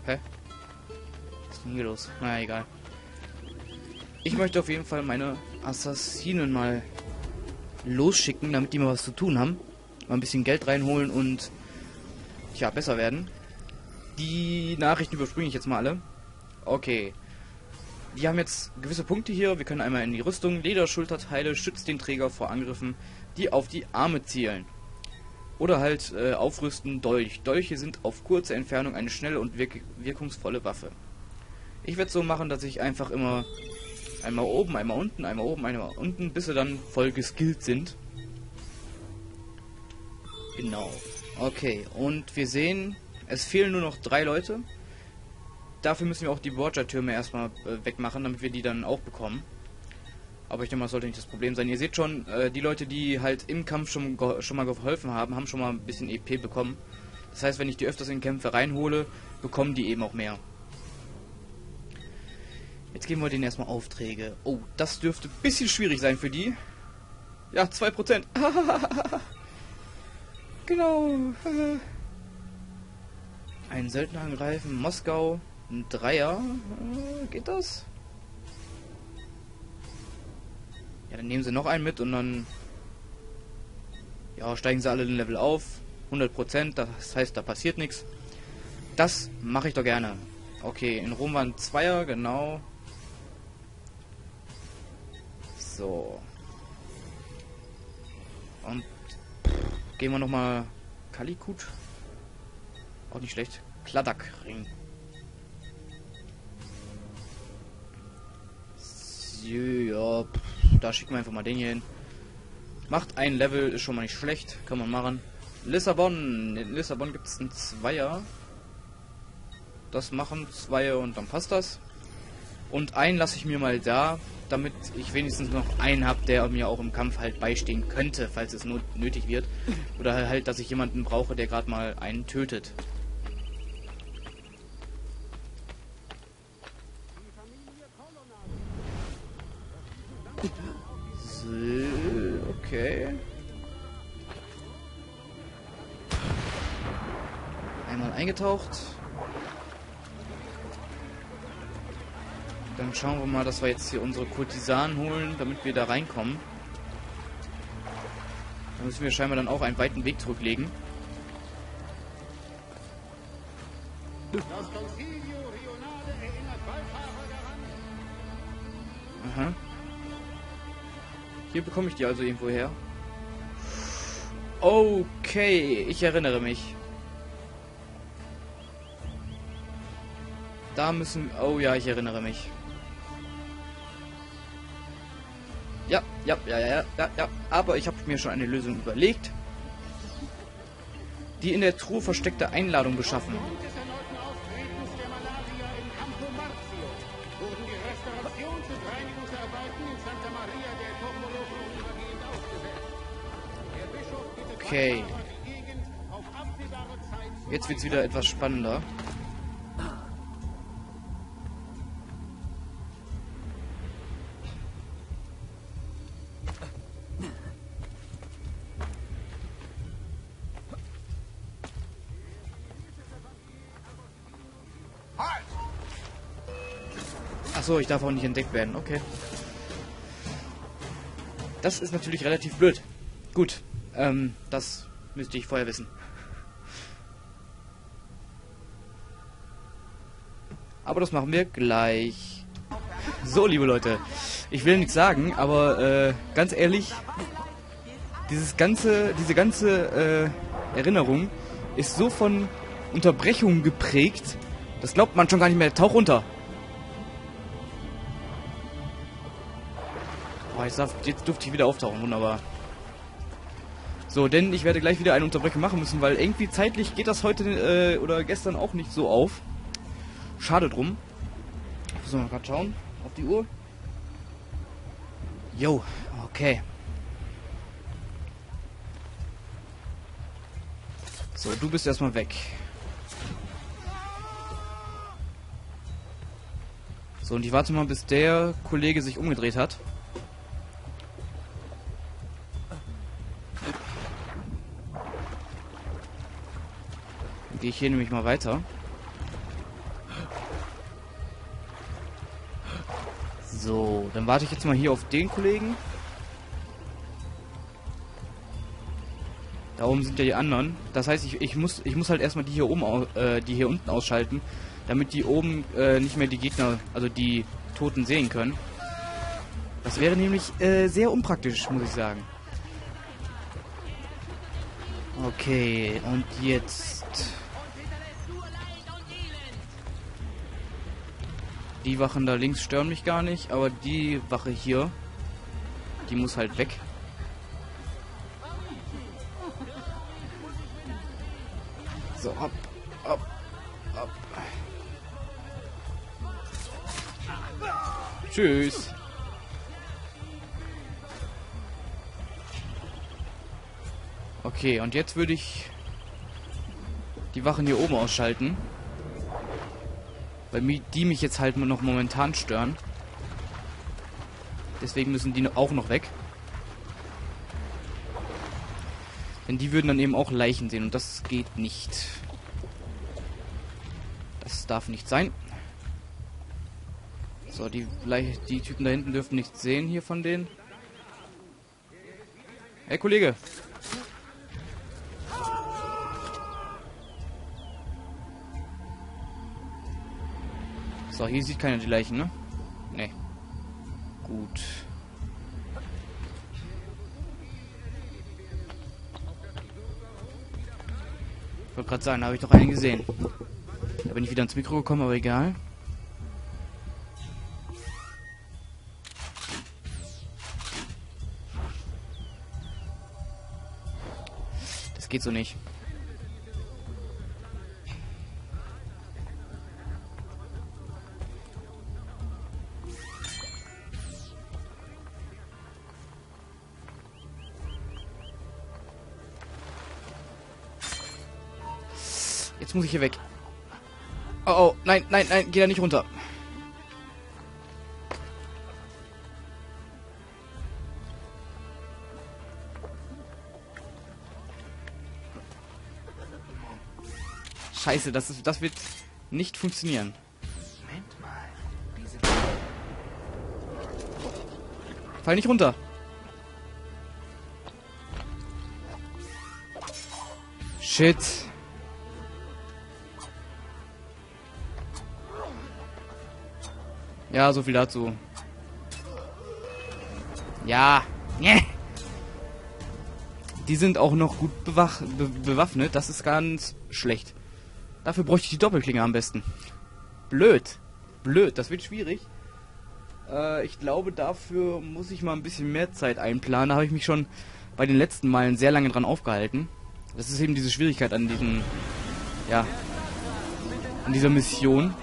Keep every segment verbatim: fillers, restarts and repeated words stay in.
Hä? Was ist denn hier los? Na, egal. Ich möchte auf jeden Fall meine Assassinen mal losschicken, damit die mal was zu tun haben. Mal ein bisschen Geld reinholen und ja, besser werden. Die Nachrichten überspringe ich jetzt mal alle. Okay. Die haben jetzt gewisse Punkte hier. Wir können einmal in die Rüstung. Lederschulterteile schützt den Träger vor Angriffen, die auf die Arme zielen. Oder halt äh, aufrüsten Dolch. Dolche sind auf kurze Entfernung eine schnelle und wirk wirkungsvolle Waffe. Ich werde es so machen, dass ich einfach immer einmal oben, einmal unten, einmal oben, einmal unten, bis sie dann voll geskillt sind. Genau. Okay, und wir sehen, es fehlen nur noch drei Leute. Dafür müssen wir auch die Borgia-Türme erstmal äh, wegmachen, damit wir die dann auch bekommen. Aber ich denke mal, das sollte nicht das Problem sein. Ihr seht schon, äh, die Leute, die halt im Kampf schon, schon mal geholfen haben, haben schon mal ein bisschen E P bekommen. Das heißt, wenn ich die öfters in Kämpfe reinhole, bekommen die eben auch mehr. Jetzt geben wir denen erstmal Aufträge. Oh, das dürfte ein bisschen schwierig sein für die. Ja, zwei Prozent. Genau. Einen Söldner angreifen, Moskau, ein Dreier. Geht das? Ja, dann nehmen sie noch einen mit und dann ja, steigen sie alle den Level auf. hundert Prozent, das heißt, da passiert nichts. Das mache ich doch gerne. Okay, in Rom waren Zweier, genau. So. Und pff, gehen wir nochmal Kalikut. Auch nicht schlecht. Kladakring. So, ja, pff, da schicken wir einfach mal den hier hin. Macht ein Level, ist schon mal nicht schlecht. Kann man machen. Lissabon. In Lissabon gibt es einen Zweier. Das machen Zweier und dann passt das. Und einen lasse ich mir mal da, damit ich wenigstens noch einen habe, der mir auch im Kampf halt beistehen könnte, falls es not nötig wird. Oder halt, dass ich jemanden brauche, der gerade mal einen tötet. So, okay. Einmal eingetaucht. Dann schauen wir mal, dass wir jetzt hier unsere Kurtisanen holen, damit wir da reinkommen. Da müssen wir scheinbar dann auch einen weiten Weg zurücklegen. Aha. Hier bekomme ich die also irgendwo her. Okay, ich erinnere mich. Da müssen... Oh ja, ich erinnere mich. Ja, ja, ja, ja, ja, ja. Aber ich habe mir schon eine Lösung überlegt. Die in der Truhe versteckte Einladung beschaffen. Okay. Jetzt wird's wieder etwas spannender. Achso, ich darf auch nicht entdeckt werden. Okay. Das ist natürlich relativ blöd. Gut. Ähm, das müsste ich vorher wissen. Aber das machen wir gleich. So, liebe Leute. Ich will nichts sagen, aber äh, ganz ehrlich, dieses ganze, diese ganze äh, Erinnerung ist so von Unterbrechungen geprägt, das glaubt man schon gar nicht mehr. Tauch runter. Oh, jetzt, darf, jetzt durfte ich wieder auftauchen. Wunderbar. So, denn ich werde gleich wieder eine Unterbrechung machen müssen, weil irgendwie zeitlich geht das heute äh, oder gestern auch nicht so auf. Schade drum. Müssen wir mal gerade schauen auf die Uhr. Jo, okay. So, du bist erstmal weg. So, und ich warte mal, bis der Kollege sich umgedreht hat. Gehe ich hier nämlich mal weiter. So, dann warte ich jetzt mal hier auf den Kollegen. Da oben sind ja die anderen. Das heißt, ich, ich muss ich muss halt erstmal die hier oben, äh, die hier unten ausschalten, damit die oben äh, nicht mehr die Gegner, also die Toten sehen können. Das wäre nämlich äh, sehr unpraktisch, muss ich sagen. Okay, und jetzt... Die Wachen da links stören mich gar nicht, aber die Wache hier, die muss halt weg. So, ab, ab, ab. Tschüss. Okay, und jetzt würde ich die Wachen hier oben ausschalten. Weil die mich jetzt halt noch momentan stören. Deswegen müssen die auch noch weg. Denn die würden dann eben auch Leichen sehen und das geht nicht. Das darf nicht sein. So, die, die Typen da hinten dürfen nichts sehen hier von denen. Hey, Kollege. So, hier sieht keiner die Leichen, ne? Ne. Gut. Ich wollte gerade sagen, da habe ich doch einen gesehen. Da bin ich wieder ins Mikro gekommen, aber egal. Das geht so nicht. Jetzt muss ich hier weg. Oh, oh, nein, nein, nein, geh da nicht runter. Scheiße, das ist, das wird nicht funktionieren. Moment mal. Diese Fall nicht runter. Shit. Ja, so viel dazu. Ja. Die sind auch noch gut bewach be bewaffnet. Das ist ganz schlecht. Dafür bräuchte ich die Doppelklinge am besten. Blöd. Blöd. Das wird schwierig. Äh, ich glaube, dafür muss ich mal ein bisschen mehr Zeit einplanen. Da habe ich mich schon bei den letzten Malen sehr lange dran aufgehalten. Das ist eben diese Schwierigkeit an diesem... Ja. An dieser Mission.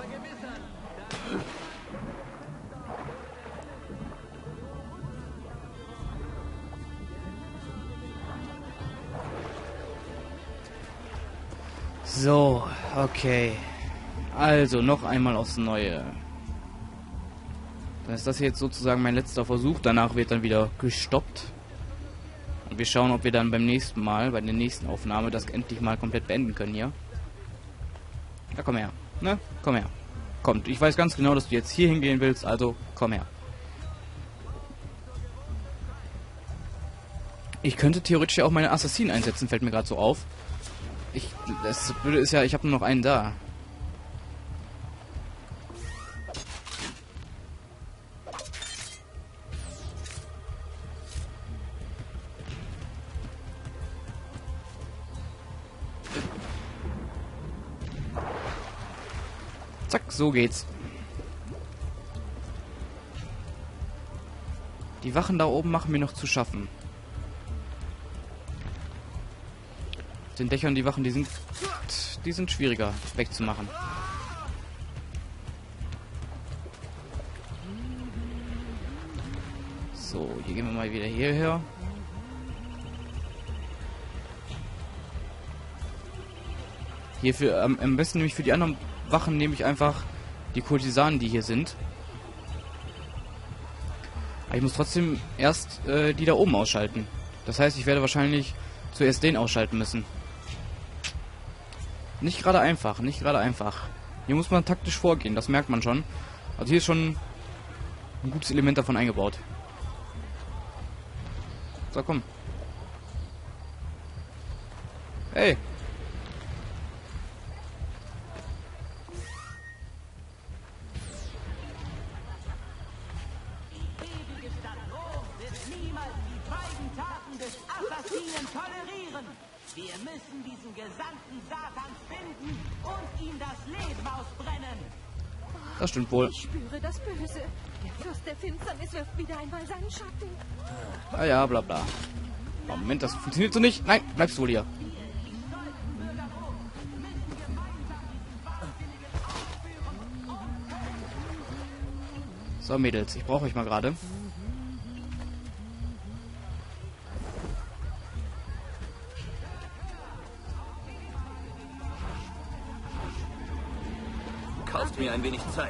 So, okay. Also, noch einmal aufs Neue. Dann ist das jetzt sozusagen mein letzter Versuch. Danach wird dann wieder gestoppt. Und wir schauen, ob wir dann beim nächsten Mal, bei der nächsten Aufnahme, das endlich mal komplett beenden können hier. Ja, komm her. Ne? Komm her. Kommt. Ich weiß ganz genau, dass du jetzt hier hingehen willst, also komm her. Ich könnte theoretisch ja auch meine Assassinen einsetzen, fällt mir gerade so auf. Ich, das Blöde ist ja, ich habe nur noch einen da. Zack, so geht's. Die Wachen da oben machen mir noch zu schaffen. Den Dächern, die Wachen, die sind die sind schwieriger wegzumachen. So, hier gehen wir mal wieder hierher. Hierfür am, am besten nämlich für die anderen Wachen nehme ich einfach die Kurtisanen, die hier sind. Aber ich muss trotzdem erst äh, die da oben ausschalten. Das heißt, ich werde wahrscheinlich zuerst den ausschalten müssen. Nicht gerade einfach, nicht gerade einfach. Hier muss man taktisch vorgehen, das merkt man schon. Also hier ist schon ein gutes Element davon eingebaut. So, komm. Hey. Wir müssen diesen Gesandten Satans finden und ihm das Leben ausbrennen. Das stimmt wohl. Ich spüre das Böse. Der Fürst der Finsternis wirft wieder einmal seinen Schatten. Ah ja, bla bla. Moment, das funktioniert so nicht. Nein, bleibst du wohl hier. So, Mädels, ich brauche euch mal gerade. Kauft mir ein wenig Zeit.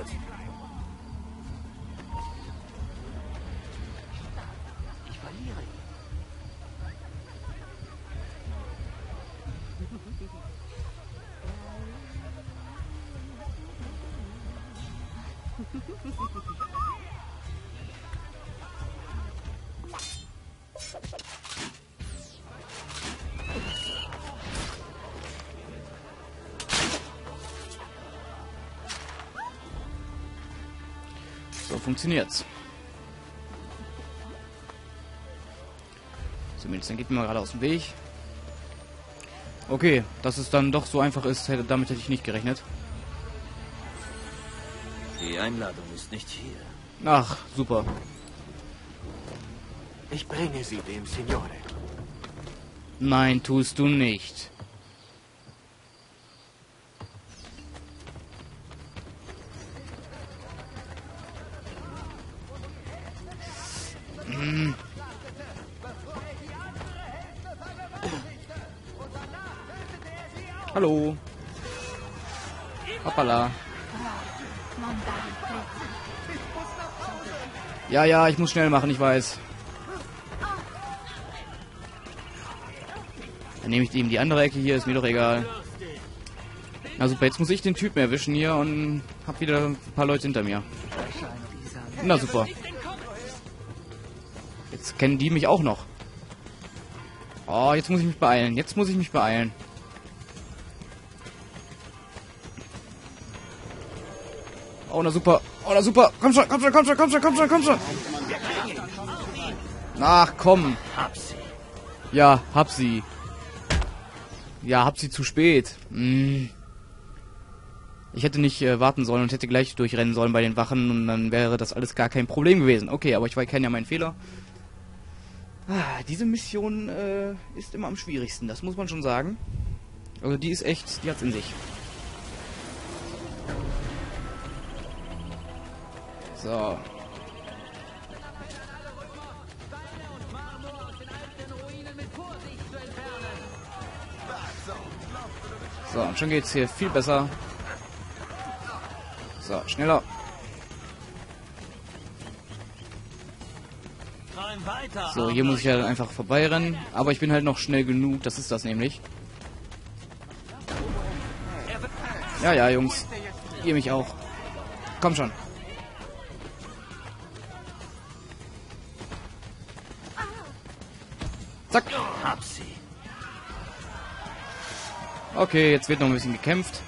Ich verliere. So funktioniert's. Zumindest dann geht mir mal gerade aus dem Weg. Okay, dass es dann doch so einfach ist, hätte, damit hätte ich nicht gerechnet. Die Einladung ist nicht hier. Ach, super. Ich bringe sie dem Signore. Nein, tust du nicht. Hm. Hallo. Hoppala. Ja, ja, ich muss schnell machen, ich weiß. Dann nehme ich eben die andere Ecke hier, ist mir doch egal. Na super, jetzt muss ich den Typen erwischen hier und hab wieder ein paar Leute hinter mir. Na super. Jetzt kennen die mich auch noch. Oh, jetzt muss ich mich beeilen. Jetzt muss ich mich beeilen. Oh, na super. Oh, na super. Komm schon, komm schon, komm schon, komm schon, komm schon, komm schon. Ach, komm. Ja, hab sie. Ja, hab sie zu spät. Hm. Ich hätte nicht äh, warten sollen und hätte gleich durchrennen sollen bei den Wachen und dann wäre das alles gar kein Problem gewesen. Okay, aber ich kenne ja meinen Fehler. Ah, diese Mission äh, ist immer am schwierigsten, das muss man schon sagen. Also die ist echt, die hat's in sich. So. So, und schon geht's hier viel besser. So, schneller. So, hier muss ich halt einfach vorbeirennen. Aber ich bin halt noch schnell genug, das ist das nämlich. Ja, ja, Jungs. Ihr mich auch. Komm schon. Zack. Okay, jetzt wird noch ein bisschen gekämpft.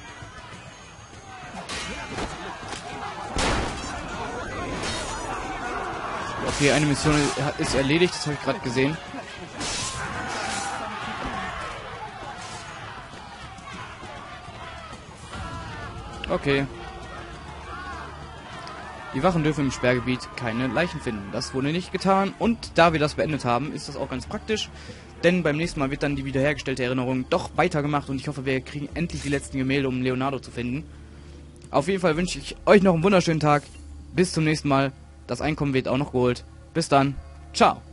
Okay, eine Mission ist erledigt, das habe ich gerade gesehen. Okay. Die Wachen dürfen im Sperrgebiet keine Leichen finden. Das wurde nicht getan. Und da wir das beendet haben, ist das auch ganz praktisch. Denn beim nächsten Mal wird dann die wiederhergestellte Erinnerung doch weitergemacht. Und ich hoffe, wir kriegen endlich die letzten Gemälde, um Leonardo zu finden. Auf jeden Fall wünsche ich euch noch einen wunderschönen Tag. Bis zum nächsten Mal. Das Einkommen wird auch noch geholt. Bis dann. Ciao.